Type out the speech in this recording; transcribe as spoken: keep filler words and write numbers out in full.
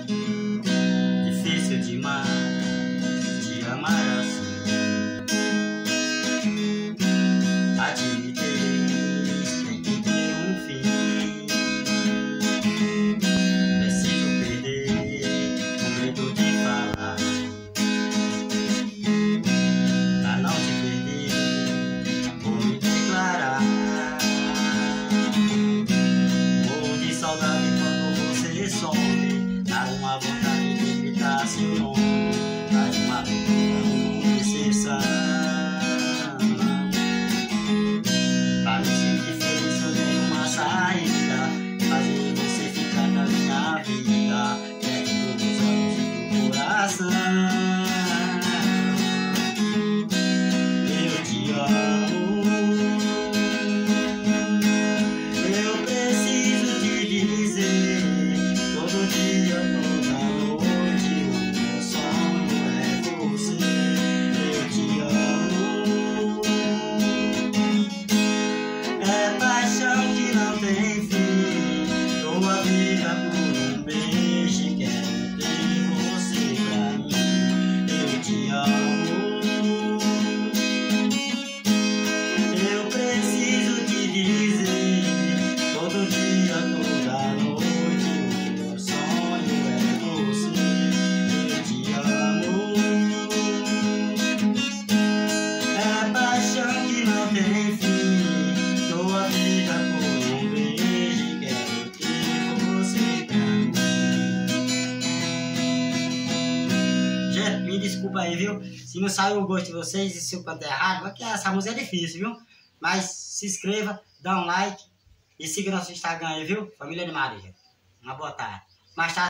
Difícil demais te amar assim. Admitei, tem que ter um fim. Preciso perder o medo de falar, pra não te perder, vou me declarar. Morro de saudade quando você some, dá uma vontade de gritar seu nome, faz uma loucura, uma decepção. Pra me sentir feliz eu dei uma saída, fazer você ficar na minha vida, perto dos olhos e do coração. Eu te amo, eu preciso te dizer, todo dia, toda noite, o meu sonho é você. Eu te amo, é paixão que não tem fim, dou a vida por um beijo e quero ter você pra mim. Eu te amo, eu preciso te dizer, todo dia, toda noite, o meu sonho é você. Eu te amo, é paixão que não tem fim, dou a vida por um beijo e quero ter você pra mim. Gente, me desculpa aí, viu? Se não saiu o gosto de vocês e se eu canto errado, porque essa música é difícil, viu? Mas se inscreva, dá um like e siga nosso Instagram aí, viu? Família de Maria. Uma boa tarde. Mais tarde